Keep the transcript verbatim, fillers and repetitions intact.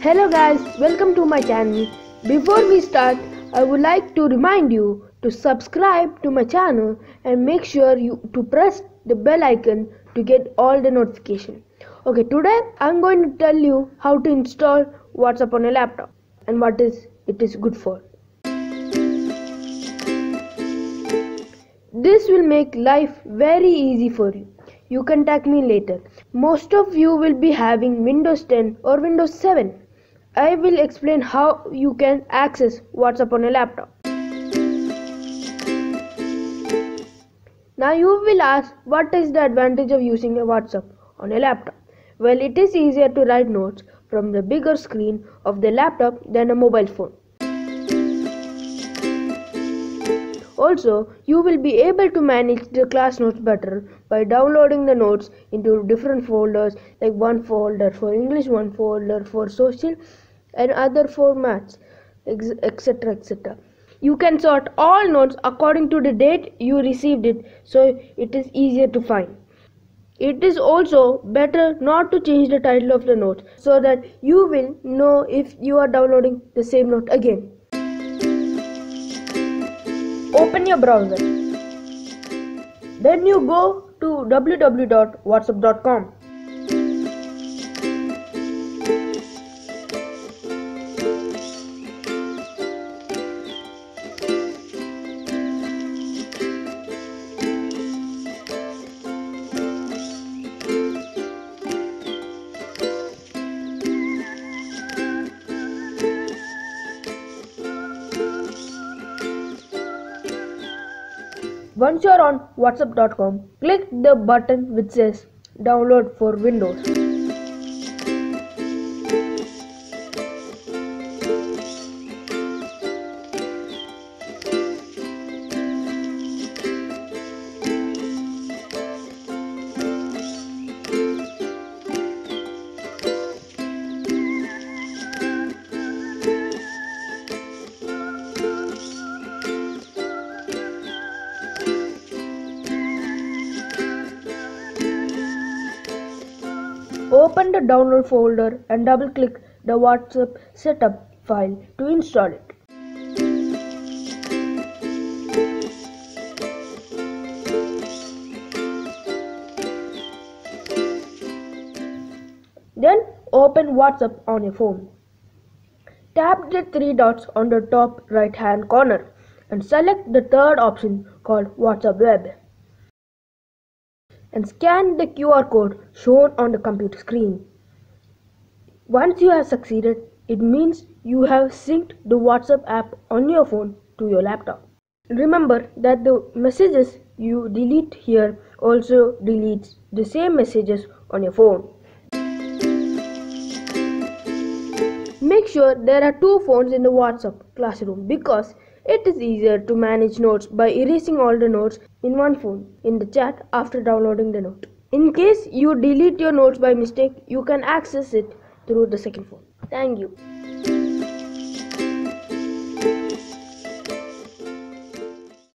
Hello guys, welcome to my channel. Before we start, I would like to remind you to subscribe to my channel and make sure you to press the bell icon to get all the notification. Okay, today I'm going to tell you how to install WhatsApp on a laptop and what is it is good for. This will make life very easy for you. You can tag me later. Most of you will be having Windows ten or Windows seven. I will explain how you can access WhatsApp on a laptop. Now you will ask, what is the advantage of using a WhatsApp on a laptop? Well, it is easier to write notes from the bigger screen of the laptop than a mobile phone. Also, you will be able to manage the class notes better by downloading the notes into different folders, like one folder for English, one folder for social, and other formats, etc, et cetera. You can sort all notes according to the date you received it, so it is easier to find. It is also better not to change the title of the notes, so that you will know if you are downloading the same note again. Open your browser. Then you go to w w w dot whatsapp dot com. Once you are on whatsapp dot com, click the button which says Download for Windows. Open the download folder and double click the WhatsApp setup file to install it. Then open WhatsApp on your phone. Tap the three dots on the top right hand corner and select the third option called WhatsApp Web, and scan the Q R code shown on the computer screen. Once you have succeeded, it means you have synced the WhatsApp app on your phone to your laptop. Remember that the messages you delete here also deletes the same messages on your phone. Make sure there are two phones in the WhatsApp classroom, because it is easier to manage notes by erasing all the notes in one phone in the chat after downloading the note. In case you delete your notes by mistake, you can access it through the second phone. Thank you.